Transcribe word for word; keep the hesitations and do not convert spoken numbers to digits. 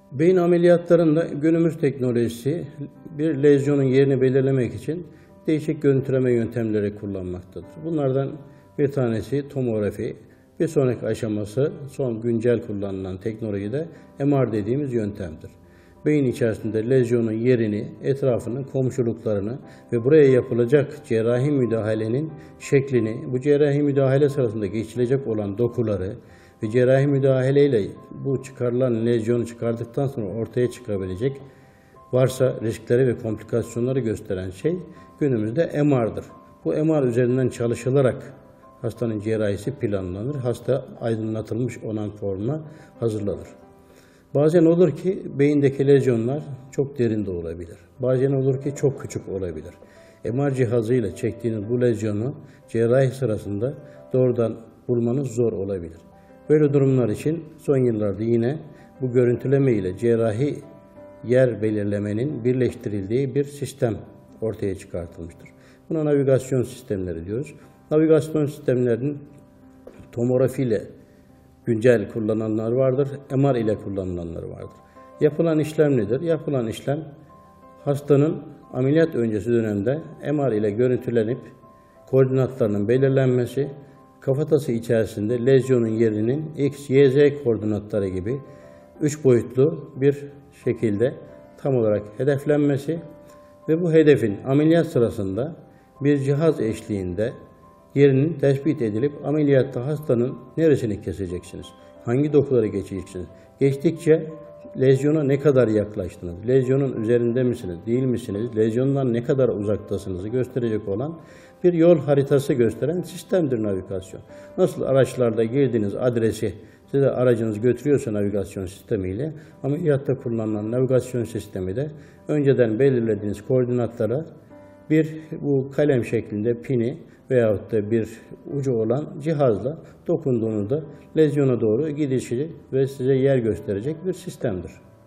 Beyin ameliyatlarında günümüz teknolojisi bir lezyonun yerini belirlemek için değişik görüntüleme yöntemleri kullanmaktadır. Bunlardan bir tanesi tomografi, bir sonraki aşaması son güncel kullanılan teknolojide M R dediğimiz yöntemdir. Beyin içerisinde lezyonun yerini, etrafının komşuluklarını ve buraya yapılacak cerrahi müdahalenin şeklini, bu cerrahi müdahale sırasında geçilecek olan dokuları ve cerrahi müdahaleyle bu çıkarılan lezyonu çıkardıktan sonra ortaya çıkabilecek varsa riskleri ve komplikasyonları gösteren şey günümüzde M R'dır. Bu M R üzerinden çalışılarak hastanın cerrahisi planlanır, hasta aydınlatılmış olan forma hazırlanır. Bazen olur ki beyindeki lezyonlar çok derinde olabilir. Bazen olur ki çok küçük olabilir. M R cihazıyla çektiğiniz bu lezyonu cerrahi sırasında doğrudan bulmanız zor olabilir. Böyle durumlar için son yıllarda yine bu görüntüleme ile cerrahi yer belirlemenin birleştirildiği bir sistem ortaya çıkartılmıştır. Buna navigasyon sistemleri diyoruz. Navigasyon sistemlerinin tomografi ile güncel kullanılanlar vardır, M R ile kullanılanlar vardır. Yapılan işlem nedir? Yapılan işlem hastanın ameliyat öncesi dönemde M R ile görüntülenip koordinatlarının belirlenmesi, kafatası içerisinde lezyonun yerinin X, Y, Z koordinatları gibi üç boyutlu bir şekilde tam olarak hedeflenmesi ve bu hedefin ameliyat sırasında bir cihaz eşliğinde yerinin tespit edilip ameliyatta hastanın neresini keseceksiniz, hangi dokuları geçeceksiniz, geçtikçe lezyona ne kadar yaklaştınız, lezyonun üzerinde misiniz, değil misiniz, lezyondan ne kadar uzaktasınızı gösterecek olan bir yol haritası gösteren sistemdir navigasyon. Nasıl araçlarda girdiğiniz adresi size aracınız götürüyorsa navigasyon sistemiyle, ameliyatta kullanılan navigasyon sistemi de önceden belirlediğiniz koordinatlara bir bu kalem şeklinde pini veyahut da bir ucu olan cihazla dokunduğunuzda lezyona doğru gidişi ve size yer gösterecek bir sistemdir.